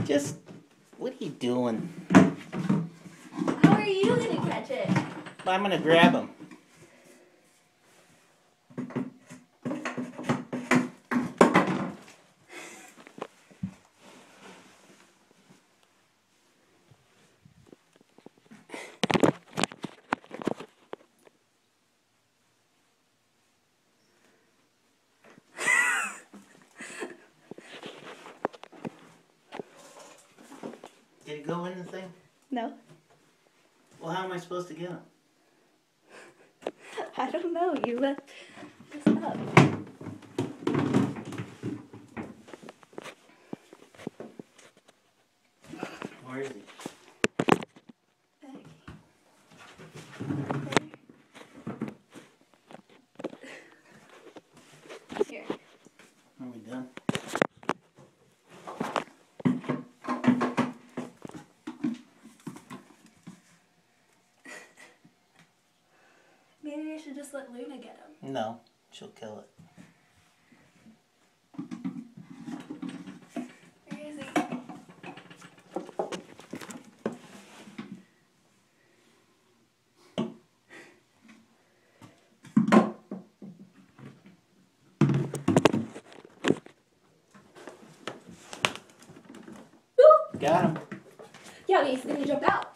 Just, what are you doing? How are you going to catch it? I'm going to grab him. Did it go in the thing? No. Well, how am I supposed to get him? I don't know. You left this up. Where is he? Here. Are we done? Maybe you should just let Luna get him. No, she'll kill it. Where is he? Got him. Yeah, he's gonna jump out.